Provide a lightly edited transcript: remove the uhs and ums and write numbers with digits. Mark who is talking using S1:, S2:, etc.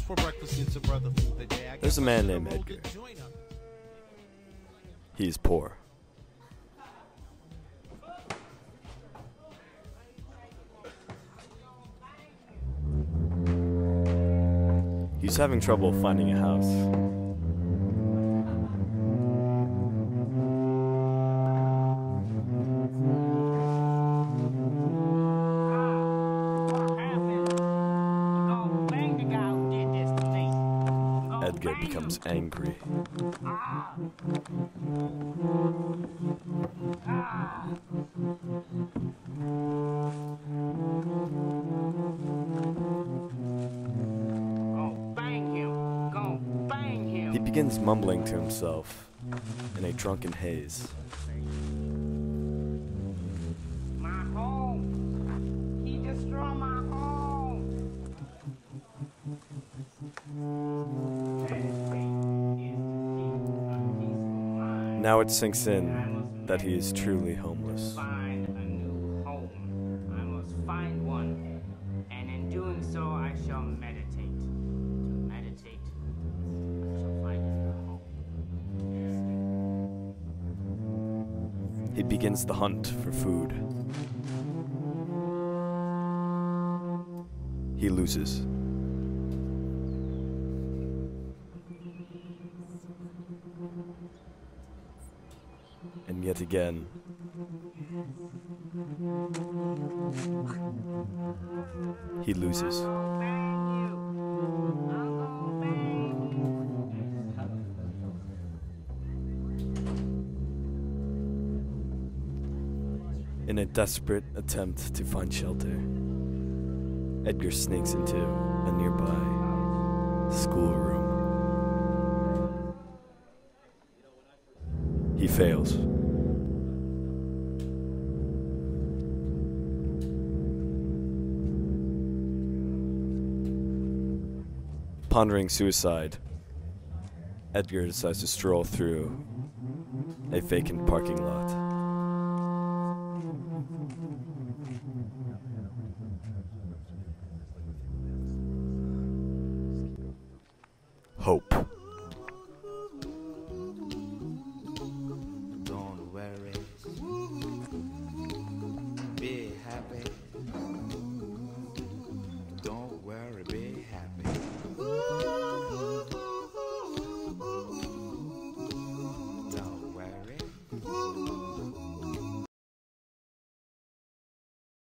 S1: for breakfast, it's a brother through the day.
S2: There's a man named Edgar. He's poor. He's having trouble finding a house. Edgar becomes angry. He begins mumbling to himself in a drunken haze.
S3: My home! He destroyed my home!
S2: Now it sinks in that he is truly homeless.
S3: Find a new home. I must find one, and in doing so I shall meditate. To meditate, I shall find a new home.
S2: He begins the hunt for food. He loses. And yet again, he loses. In a desperate attempt to find shelter, Edgar sneaks into a nearby schoolroom. He fails. Pondering suicide, Edgar decides to stroll through a vacant parking lot. Hope.